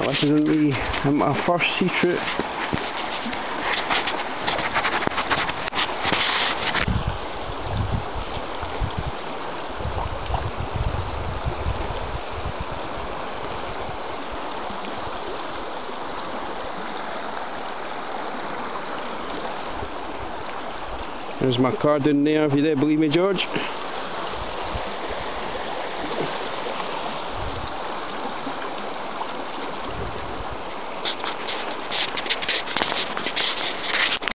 this isn't my first sea trip. There's my car down there, if you don't believe me, George.